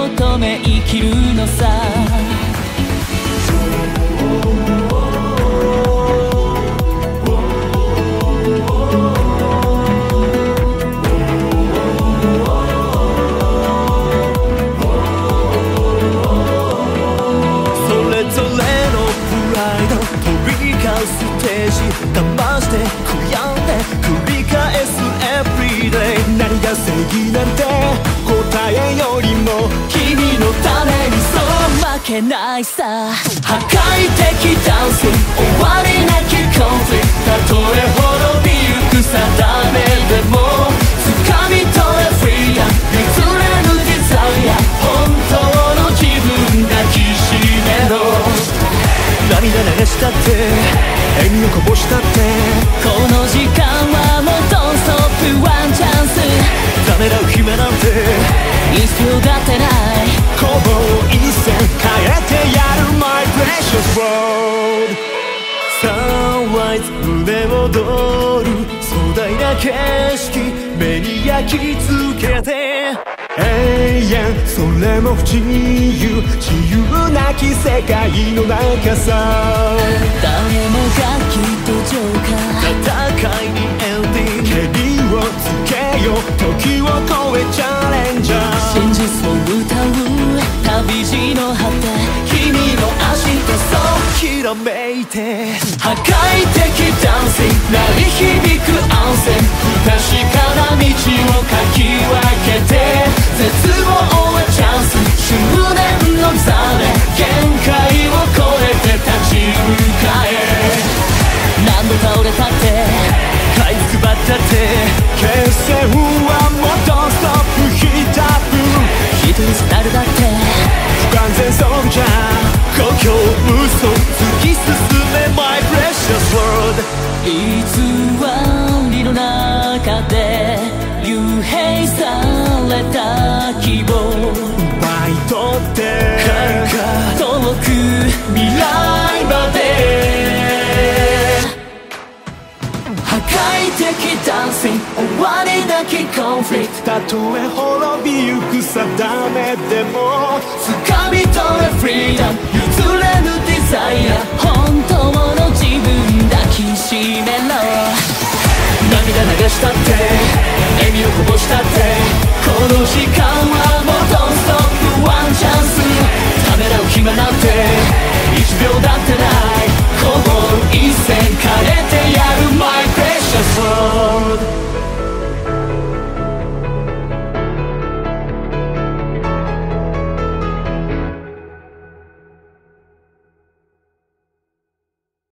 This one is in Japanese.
求め生きるのさ。ステージ騙して悔やんで繰り返す Everyday 何が正義なんて答えよりも君のためにそう負けないさ。破壊的ダンス終わりなきコンフリクトたとえ滅びゆく定めでも掴み取れフリーダム譲れぬデザイア本当の自分抱きしめろ。涙流したって笑みをこぼしたってこの時間はもうドンストップワンチャンス。ためらう暇なんて必要だってない。こぼ一線変えてやる My precious world。 Sunrise 胸躍る壮大な景色目に焼き付けて永遠それも不自由自由なき世界の中さ。誰もがきっとジョーカー戦いにエンディングけりをつけよ時を超えチャレンジャー。真実を歌う旅路の果て君の足とそうきらめいて破壊的ダンス鳴り響く安静不確かな道をかき分けて絶望はチャンス執念のザメ限界を超えて立ち向かえ。何度倒れたって這いつくばったって決戦はもっとストップヒートアップ一人さなるだって不完全ソルジャー故郷嘘突き進め My precious world。 偽りの中で幽閉された希望奪い取って遠く未来まで破壊的ダンシング終わりなきコンフリクトたとえ滅びゆく定めでも掴み取れフリーダム譲れぬデザイア本当の自分抱きしめろ。涙流したって笑みをこぼしたってこの時間は